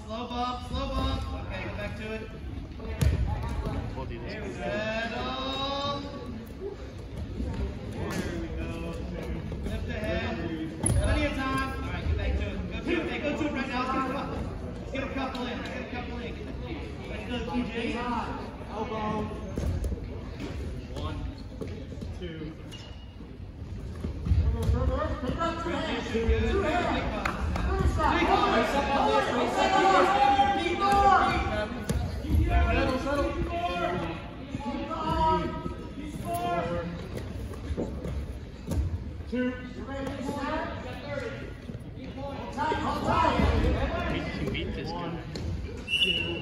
slow bump, slow bump. Okay, go back to it. Told you this. Settle. There we go. Lift the head. Plenty of time. All right, get back to it. Go to it. Hey, go to it right now. Let's get a couple in. Let's get a couple in. Let's go, TJ. Elbow. 1, 2. He can beat this guy. 2.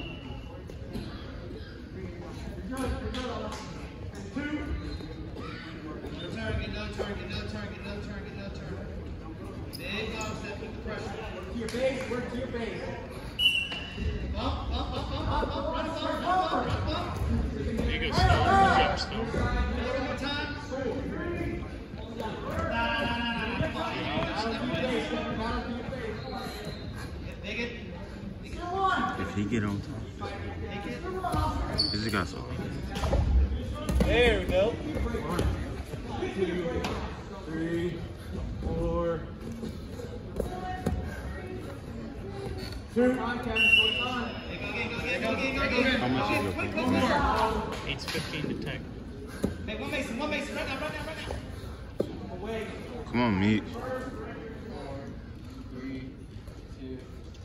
No target, no target, no target, no target, no target. Big bump step with the pressure. Work to your base, work to your base. Bump, bump, bump, bump, bump, bump, run bump, run bump, run bump. There you go, Stone. Jump Stone. One more time. Nah, come on. Get bigot. If he get on top, this got so. There we go. 1, 2, 3, 4. 2. Go again. How much is your Quick, point? more. 8-15 to 10. Hey, one Mason, right now. Away. Come on, meat. 3, 2.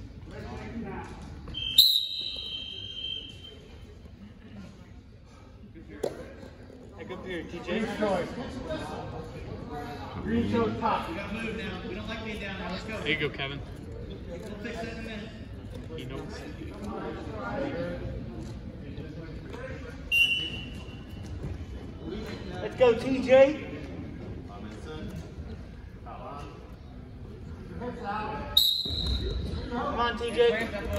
Hey, good period, TJ. Green shows top. We gotta move now. We don't like being down now. Let's go. There you go, Kevin. We'll fix that in a minute. He knows. Let's go, TJ. Come on, TJ.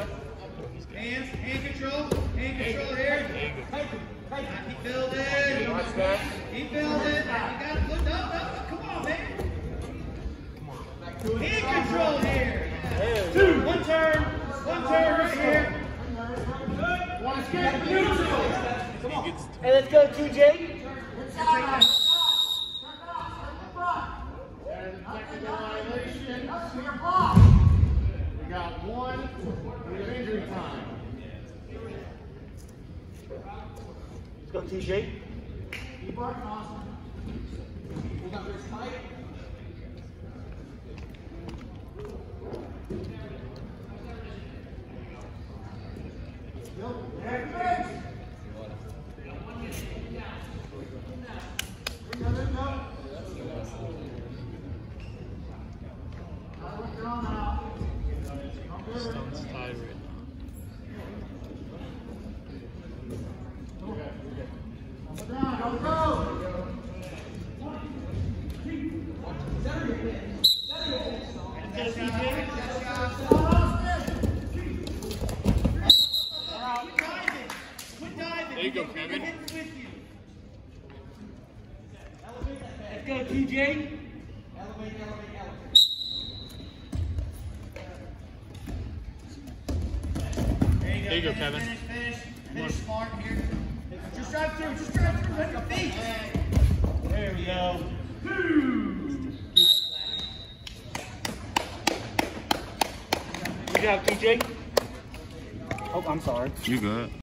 Hand control here. There you go. Keep building. Watch that. Keep building. You got it. Look up. Come on, man. Hand control here. 2. One turn right here. One escape. Come on. Hey, let's go, TJ. Technical violation. We got 1. We have injury time. Let's go, TJ. Keep working, Austin. Hold up this tight. Stone's tied right There you go, Kevin. Let's go, TJ. There you go, Kevin. Finish smart here. Just drive through, let your feet. There we go. Good job, TJ. Oh, I'm sorry. You good?